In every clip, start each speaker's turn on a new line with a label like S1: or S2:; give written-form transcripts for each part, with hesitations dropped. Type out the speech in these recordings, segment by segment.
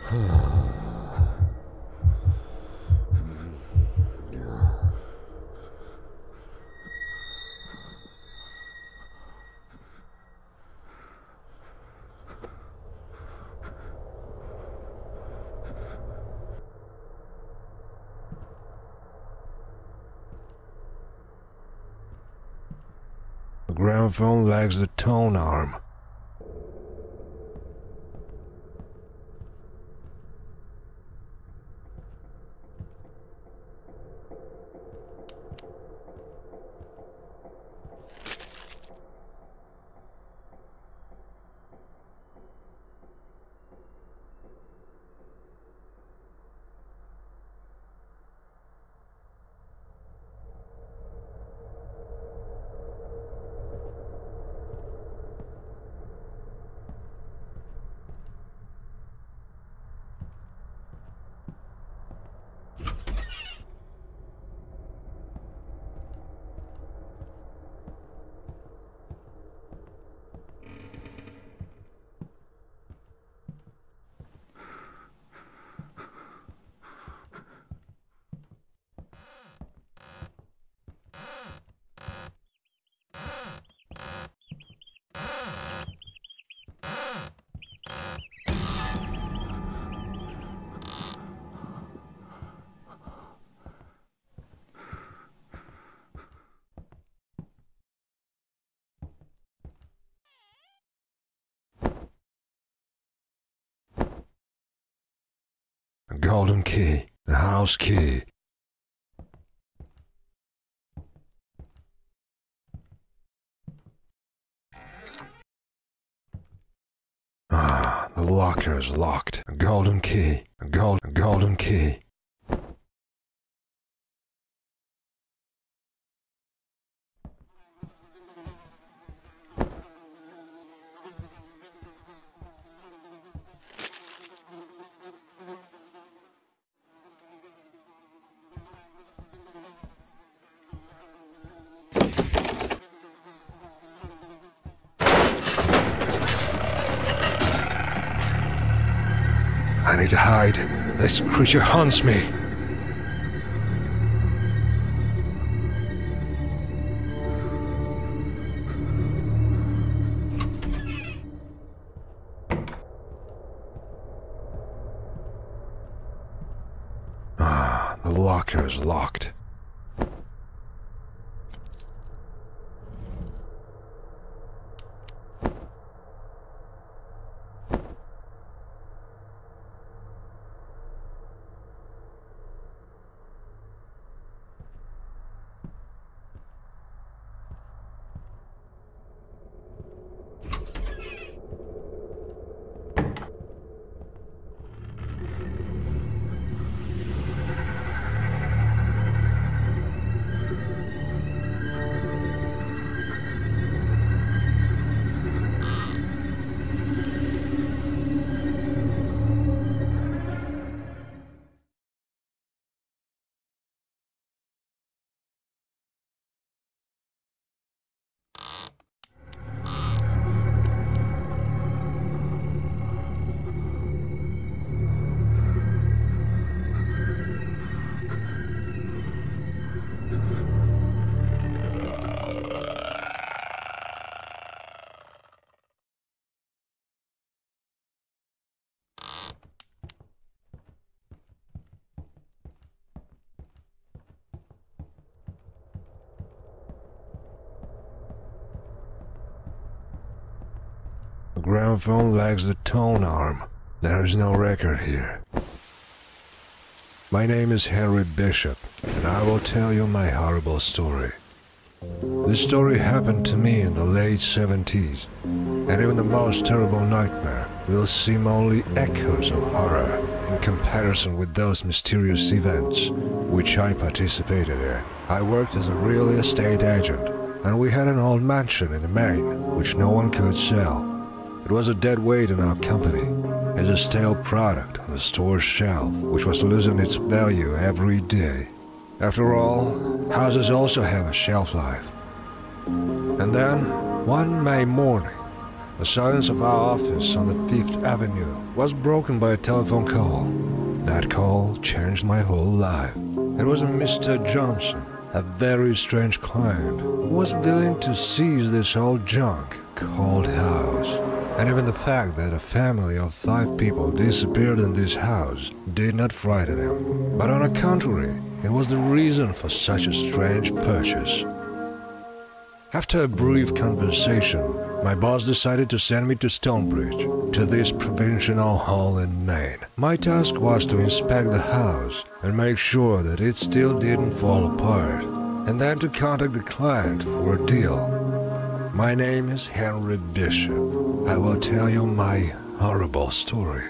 S1: The gramophone lacks the tone arm. A golden key, the house key. Ah, the locker is locked. A golden key, a golden key. I need to hide. This creature haunts me. Ah, the locker is locked. The gramophone lacks the tone arm. There is no record here. My name is Harry Bishop, and I will tell you my horrible story. This story happened to me in the late 70s, and even the most terrible nightmare will seem only echoes of horror in comparison with those mysterious events which I participated in. I worked as a real estate agent, and we had an old mansion in Maine which no one could sell. It was a dead weight in our company, as a stale product on the store's shelf, which was losing its value every day. After all, houses also have a shelf life. And then, one May morning, The silence of our office on the 5th Avenue was broken by a telephone call. That call changed my whole life. It was a Mr. Johnson, a very strange client, who was willing to seize this old junk called house. And even the fact that a family of 5 people disappeared in this house did not frighten him. But on the contrary, it was the reason for such a strange purchase. After a brief conversation, my boss decided to send me to Stonebridge, to this provincial hall in Maine. My task was to inspect the house and make sure that it still didn't fall apart, and then to contact the client for a deal. My name is Henry Bishop. I will tell you my horrible story.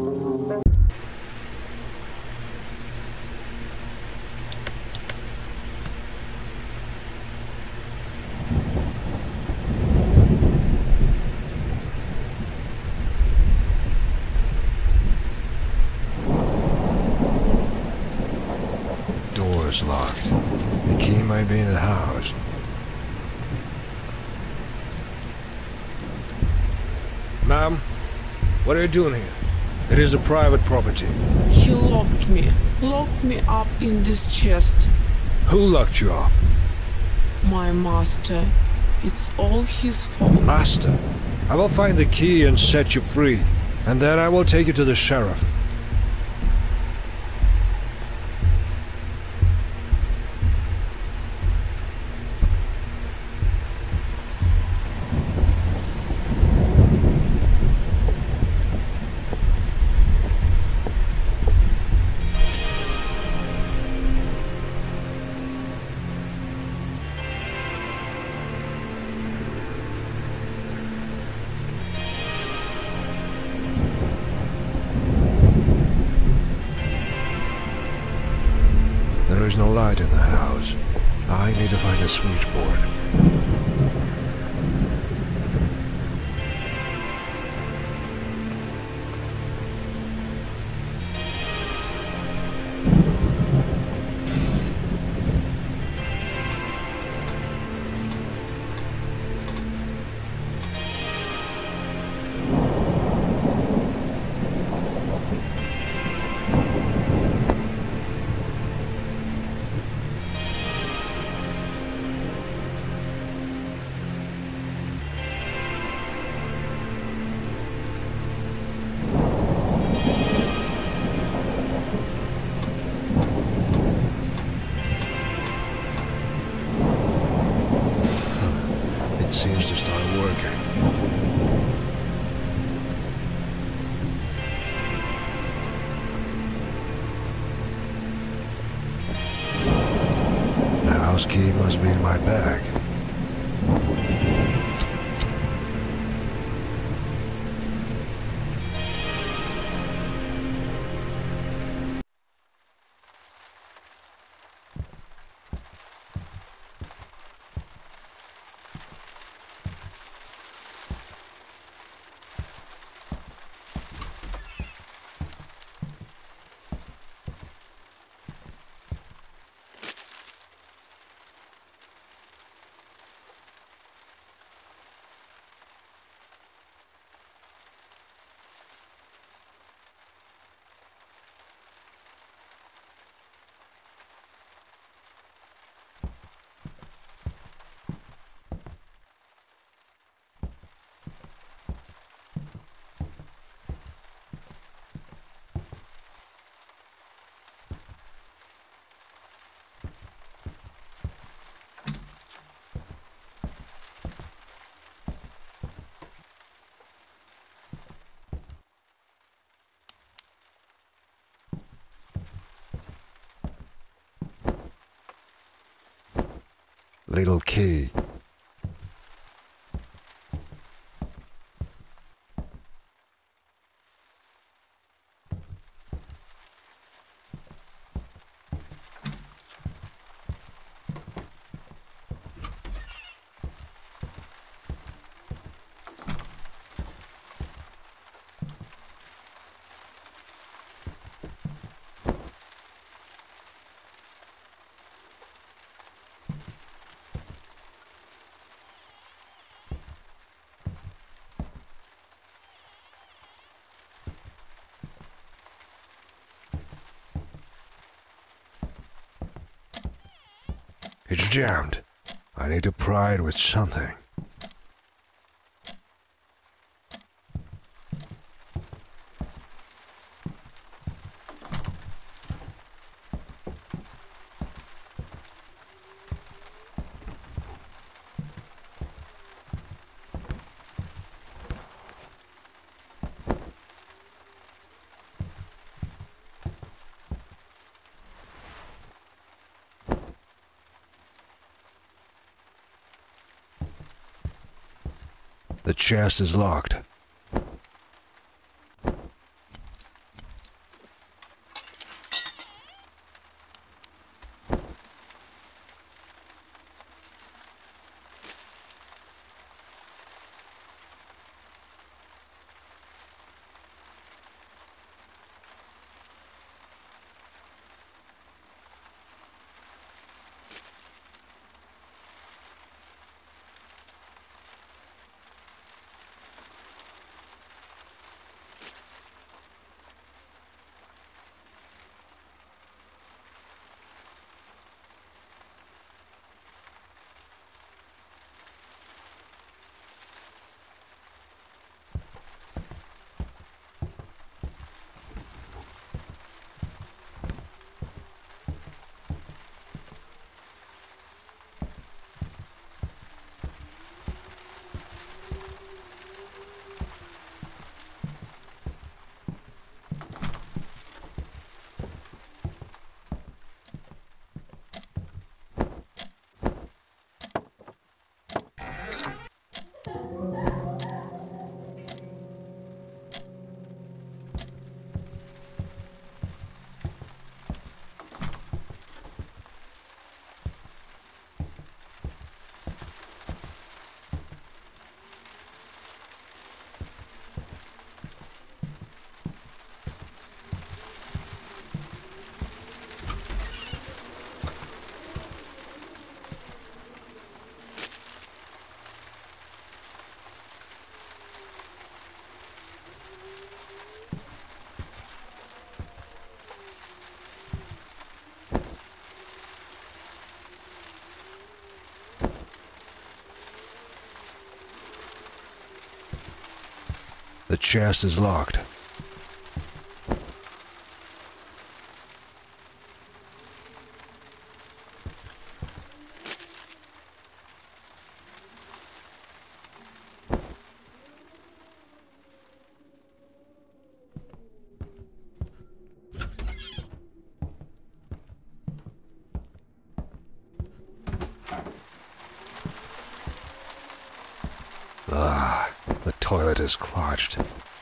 S1: Door's locked. The key might be in the house. Ma'am, what are you doing here? It is a private property.
S2: He locked me up in this chest.
S1: Who locked you up?
S2: My master. It's all his fault.
S1: Master, I will find the key and set you free, and then I will take you to the sheriff. There is no light in the house. I need to find a switchboard. Seems to start working. The house key must be in my bag. Little key. It's jammed. I need to pry it with something. The chest is locked. The chest is locked. The toilet is clogged.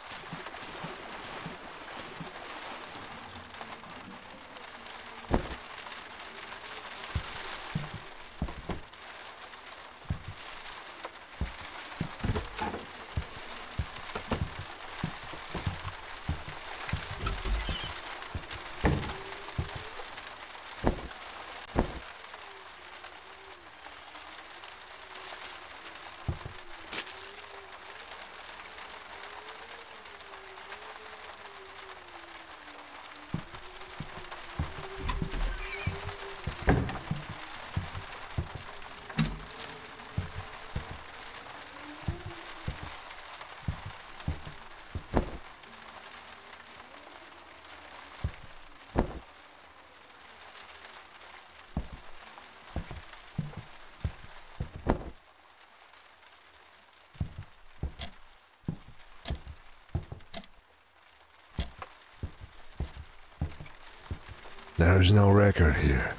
S1: There is no record here.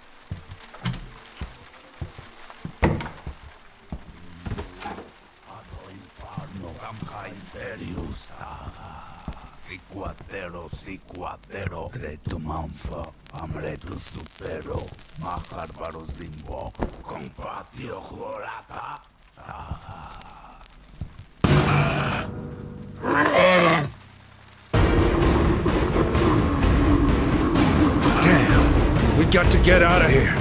S1: Damn! We got to get out of here!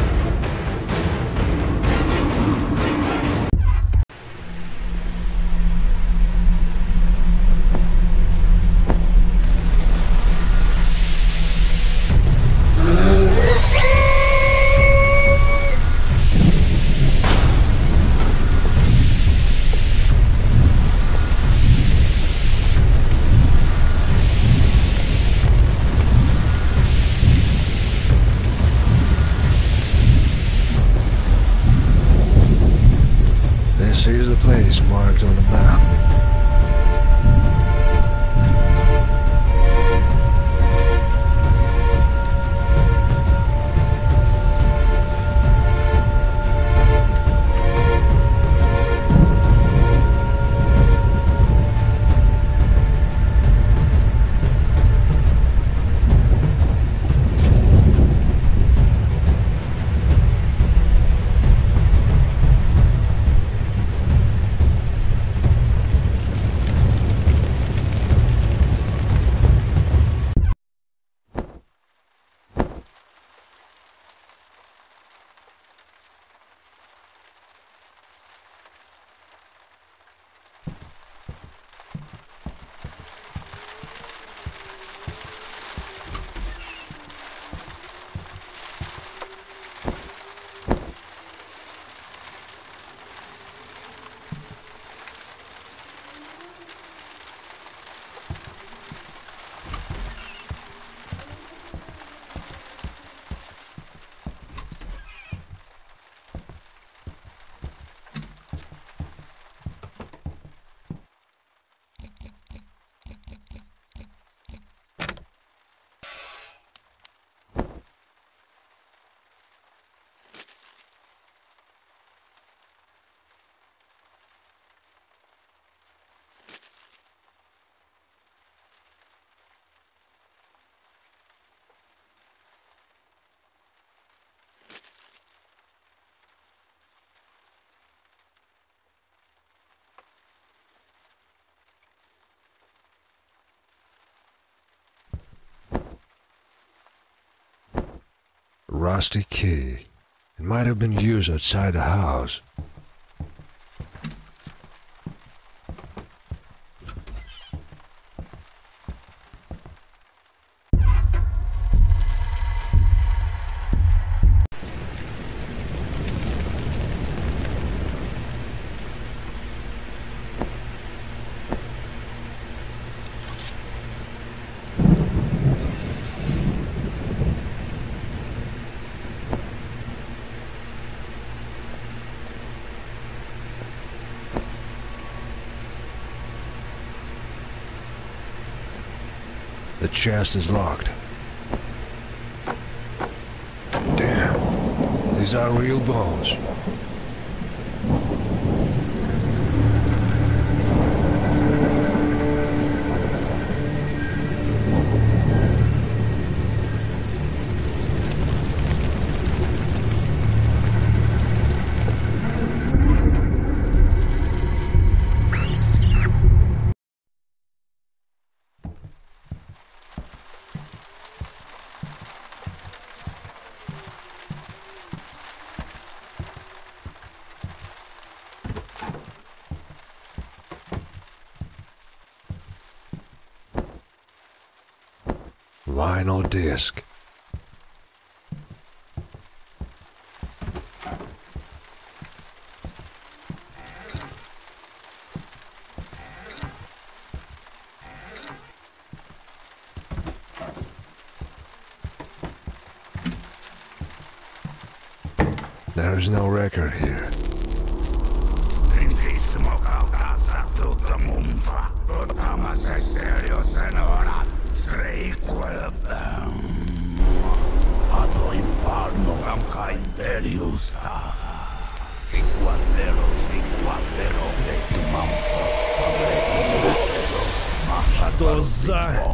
S1: rusty key. It might have been used outside the house. The chest is locked. Damn, these are real bones. Vinyl disc. There is no record here.
S3: Что за...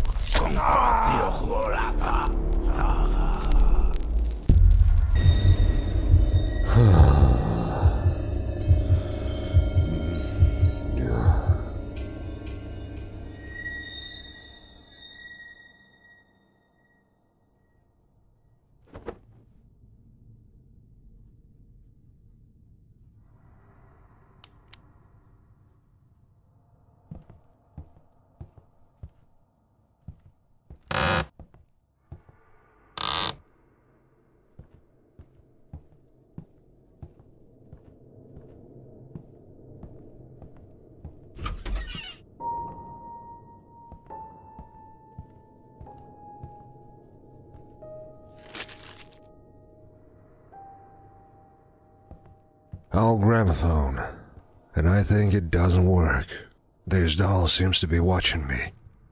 S1: Old gramophone, and I think it doesn't work. This doll seems to be watching me.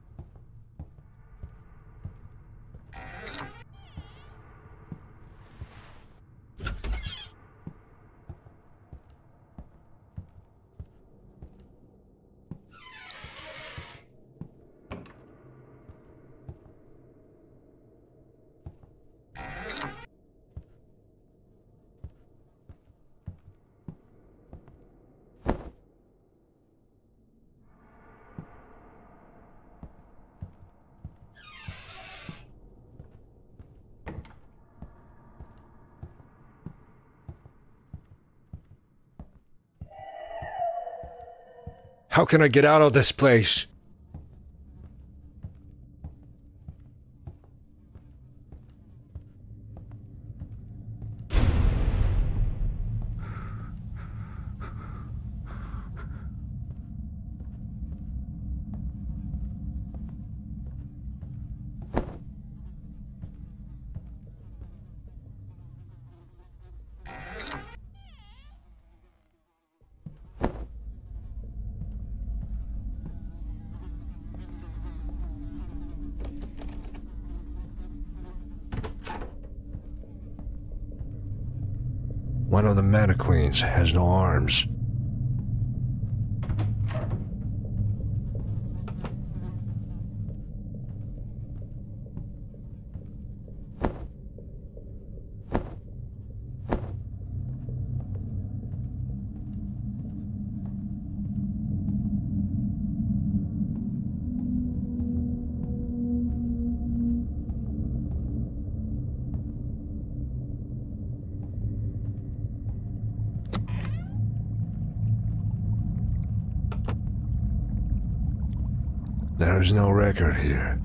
S3: How can I get out of this place?
S1: One of the mannequins has no arms. There is no record here.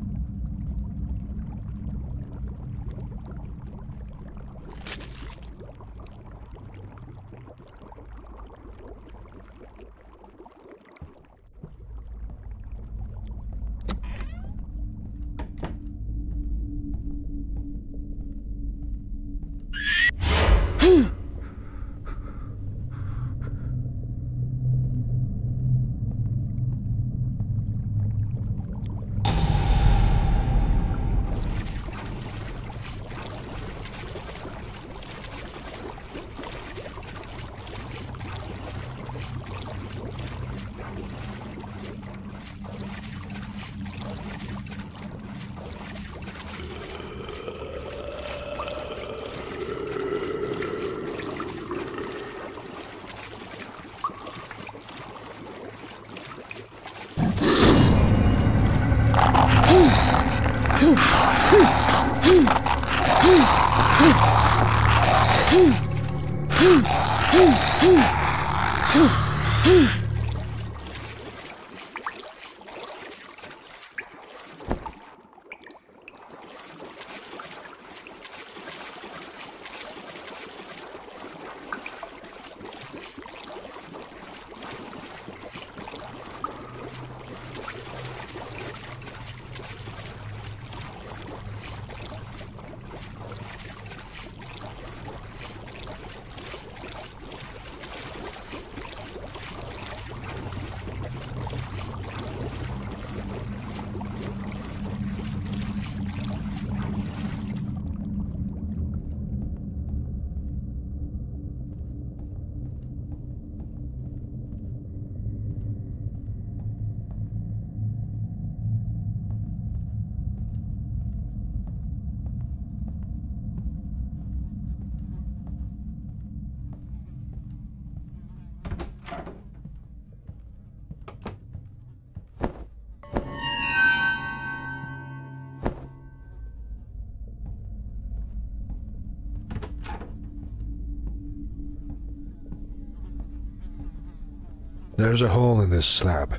S1: There's a hole in this slab.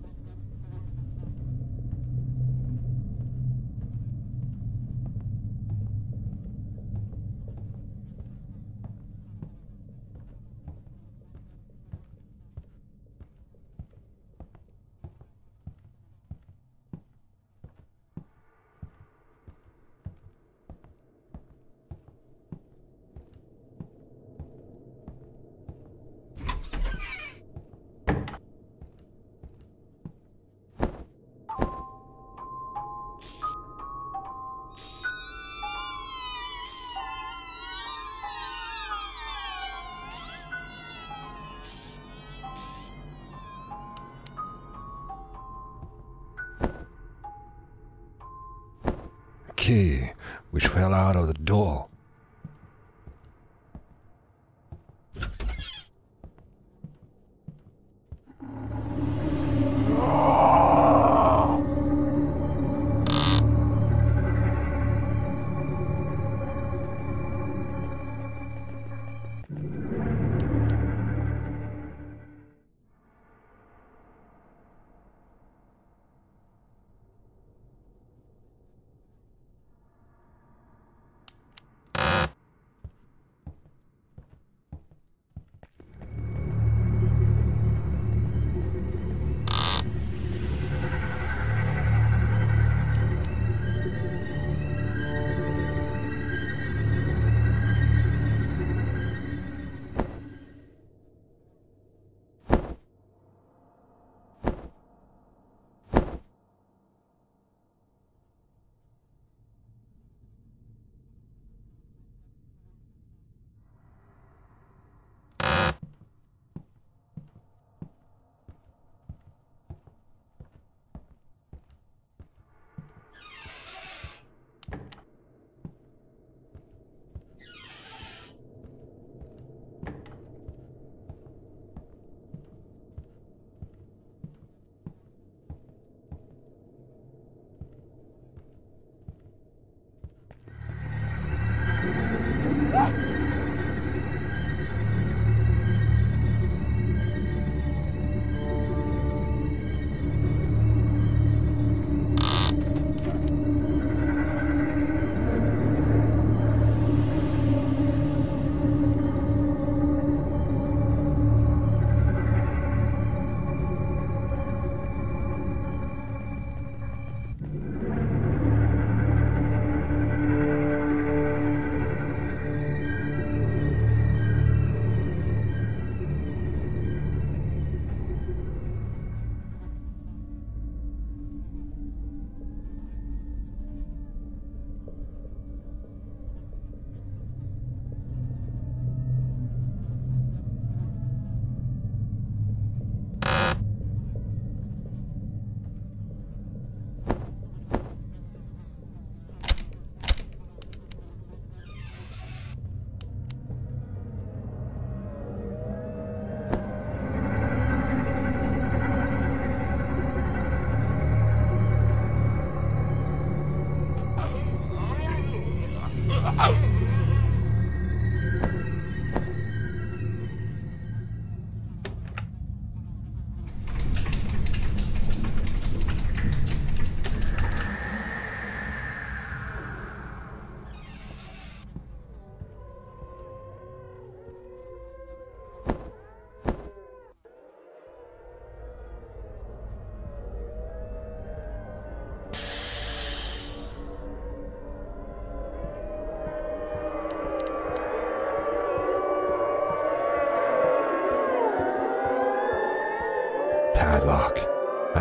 S1: Key, which fell out of the door.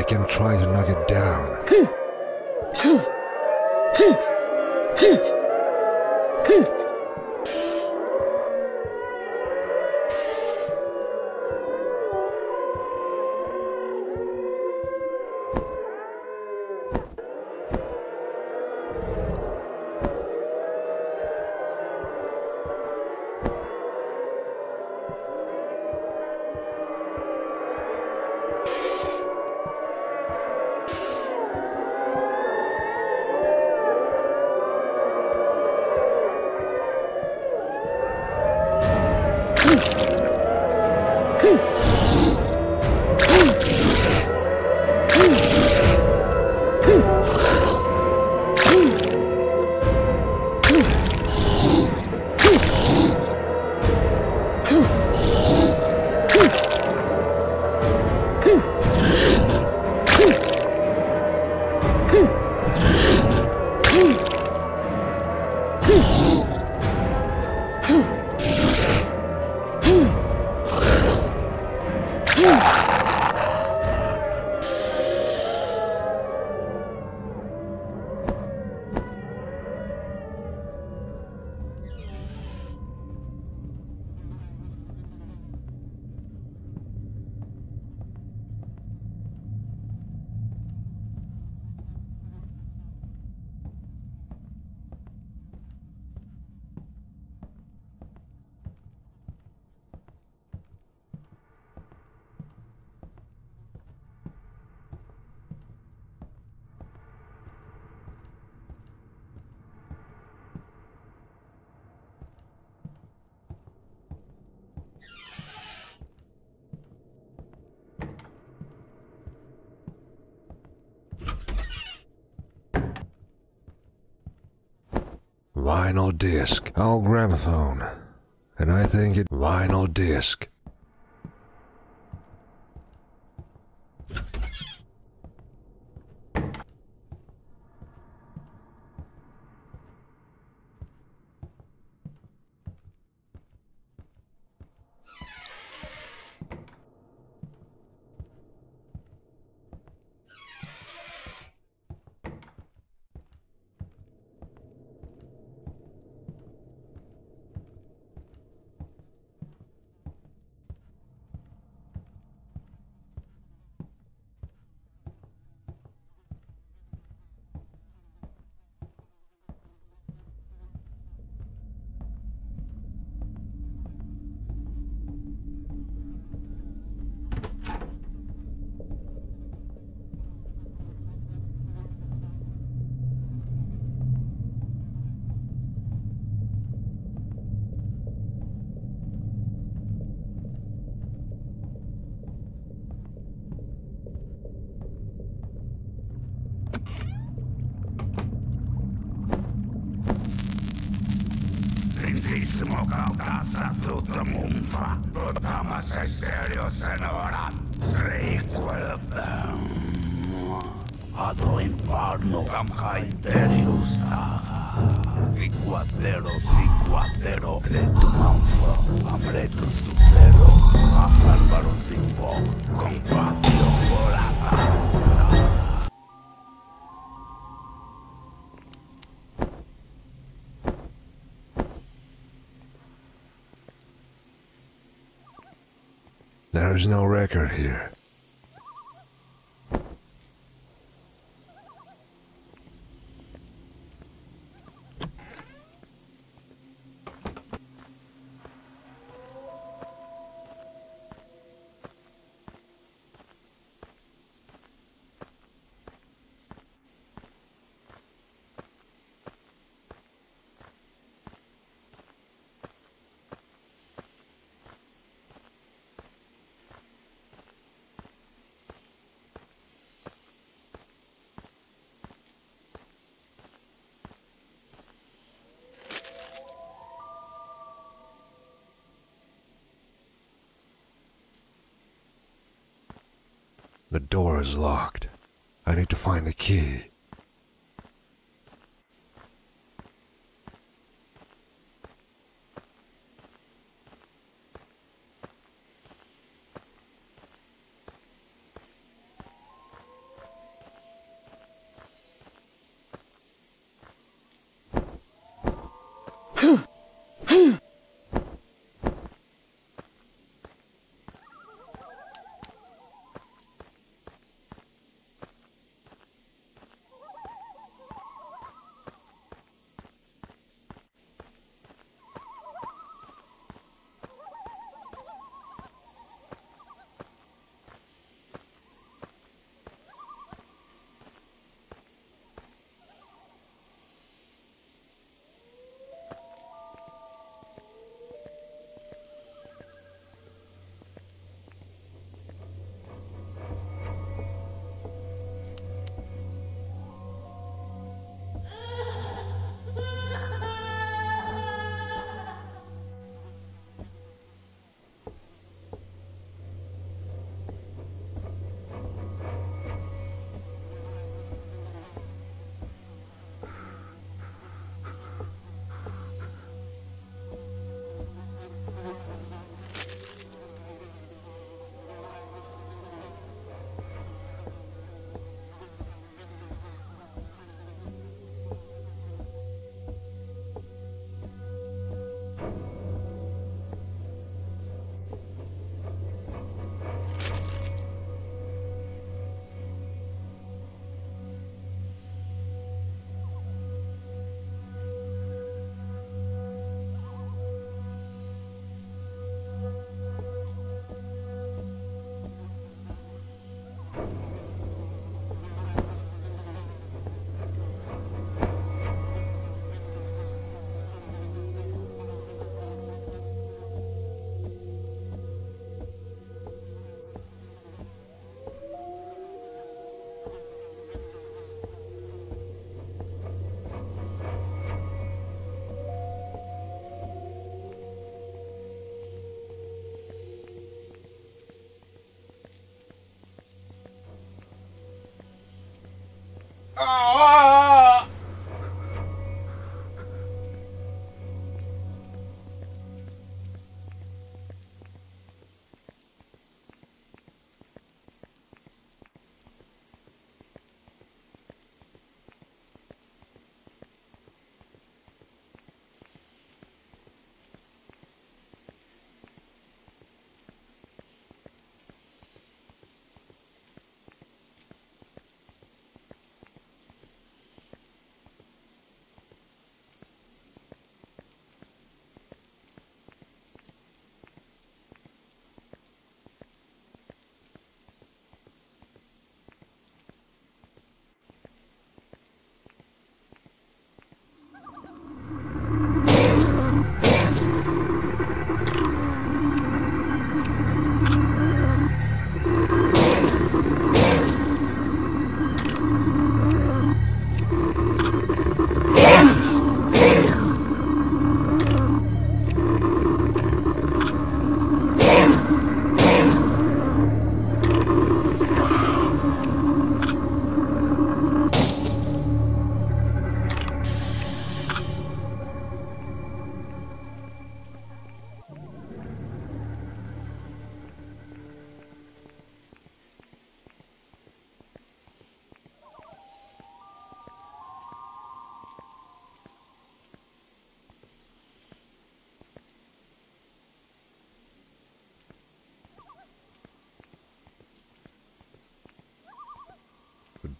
S1: can try to knock it down. Vinyl disc. Oh, gramophone. And I think it vinyl disc.
S4: Lindíssimo caucasa tutto mumfa, Otamas stereo senorat, requelbem. Ado imparno cam cainterius saga. Fiquatero, credo manfa, amretus supero, acarbaros impo, compatio volata.
S1: There is no record here. The door is locked. I need to find the key.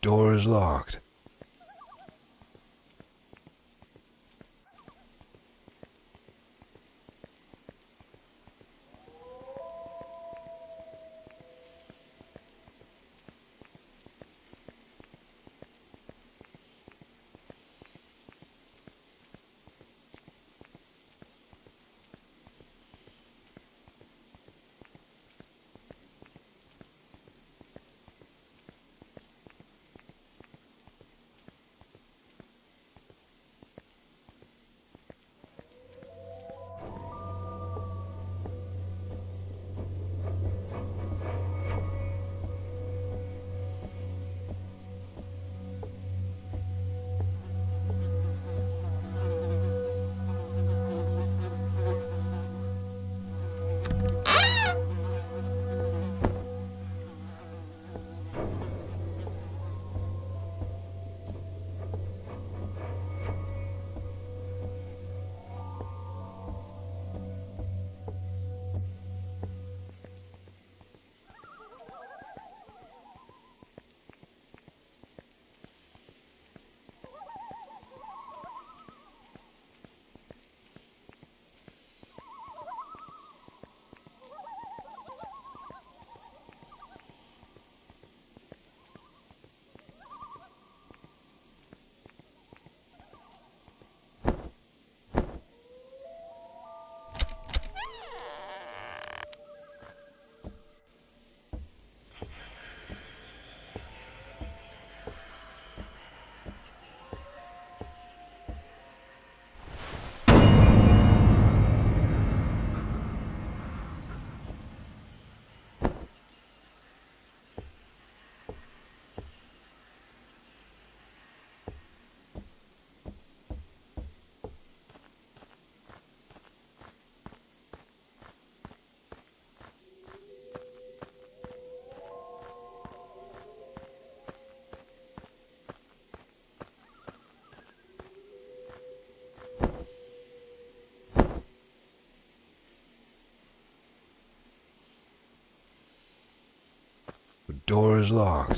S1: door is locked. The door is locked.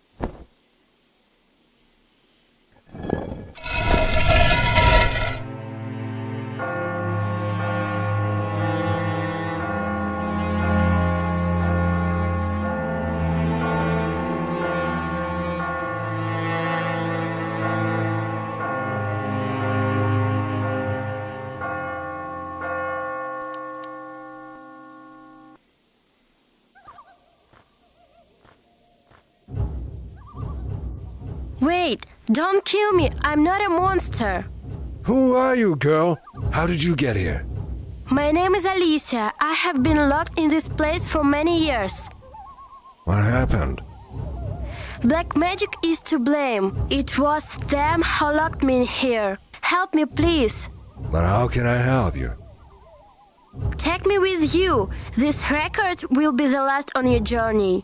S5: Wait, don't kill me. I'm not a monster.
S1: Who are you, girl? How did you get here?
S5: My name is Alicia. I have been locked in this place for many years.
S1: What happened?
S5: Black magic is to blame. It was them who locked me in here. Help me, please.
S1: But how can I help you?
S5: Take me with you. This record will be the last on your journey.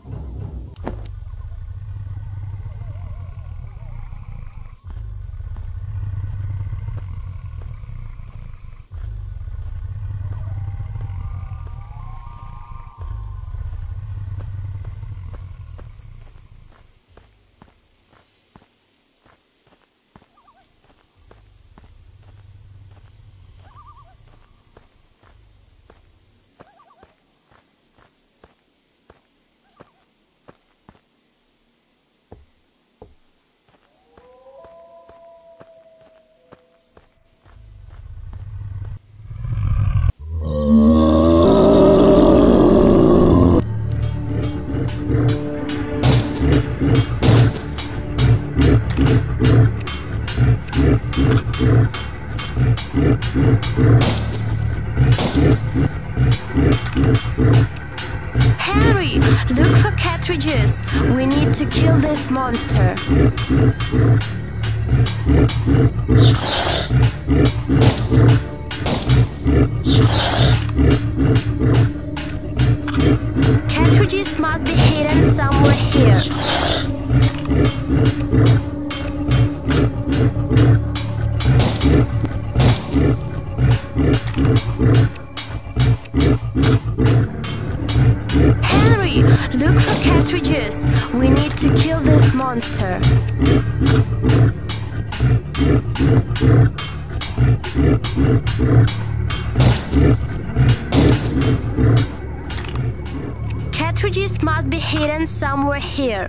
S5: Henry, look for cartridges. We need to kill this monster. Cartridges must be hidden somewhere here. Henry, look for cartridges. We need to kill this monster. monster. Cartridges must be hidden somewhere here.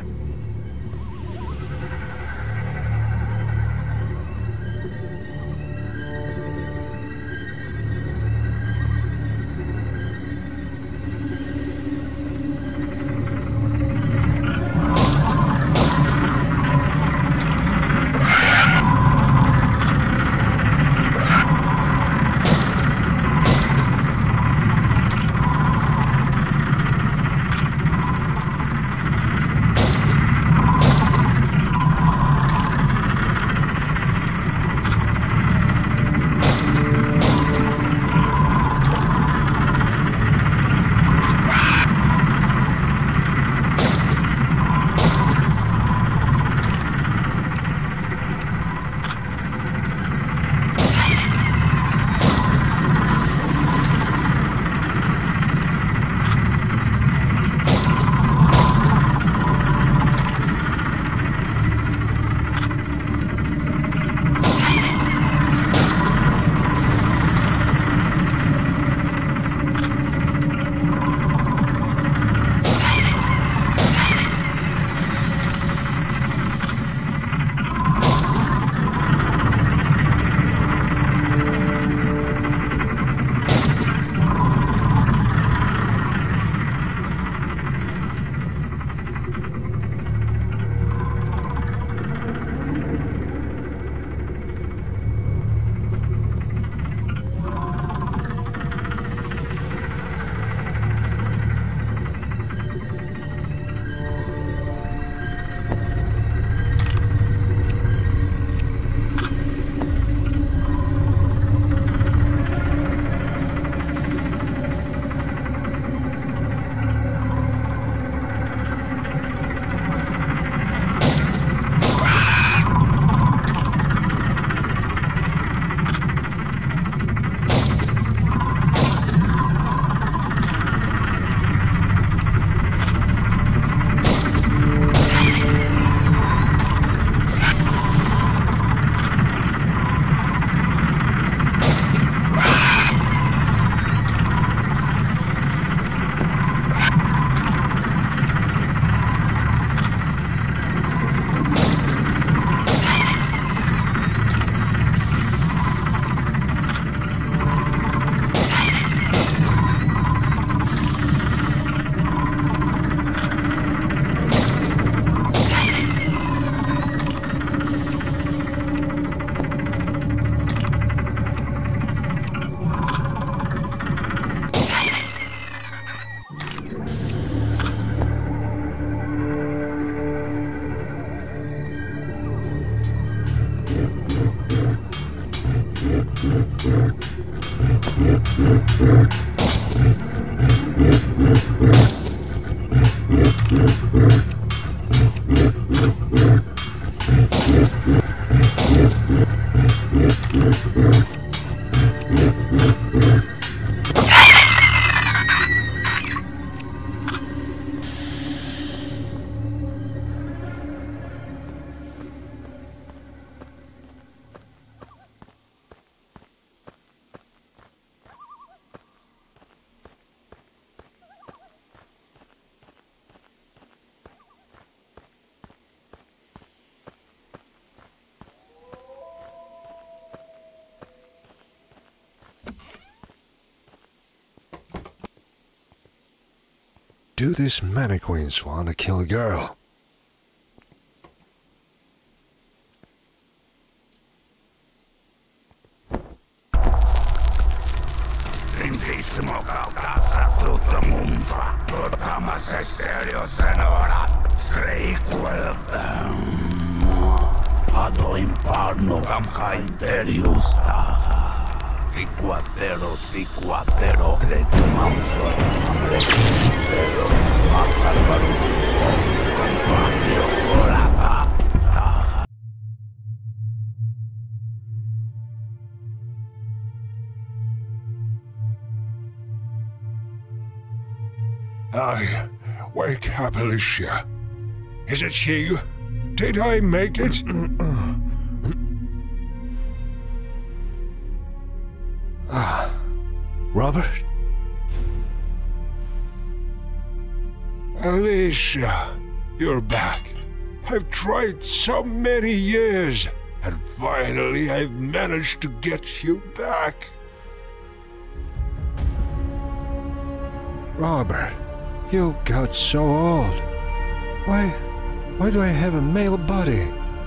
S1: Do these mannequins want to kill a girl?
S4: Lentissimo cautassa tutto munfa, ottamas stereo senora, strequel ado imparno camca interius Siquatero, cretumamso, amrecero, macalvarusipo, compatio volata, saga.
S1: Aye, wake up, Alicia. Is it you? Did I make it? Robert? Alicia, you're back. I've tried so many years, and finally I've managed to get you back.
S3: Robert, you got so old. Why do I have a male body?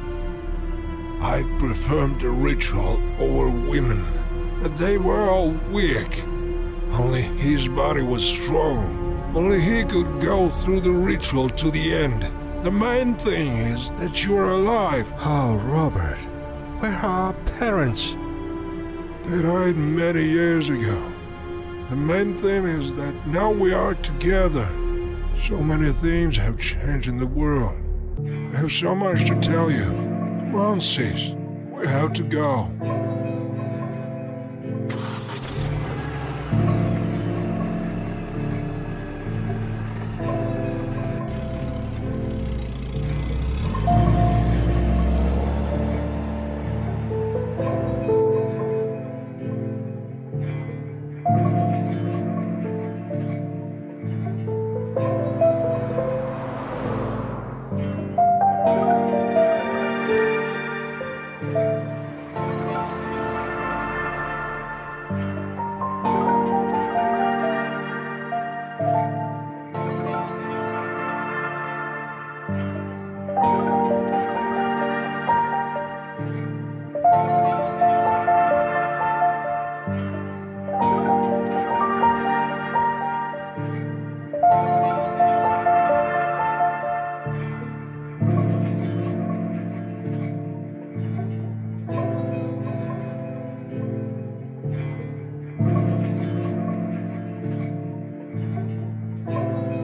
S1: I performed the ritual over women, but they were all weak. Only his body was strong. Only he could go through the ritual to the end. The main thing is that you're alive.
S3: Oh, Robert, where are our parents?
S1: They died many years ago. The main thing is that now we are together. So many things have changed in the world. I have so much to tell you. Come on, sis. We have to go.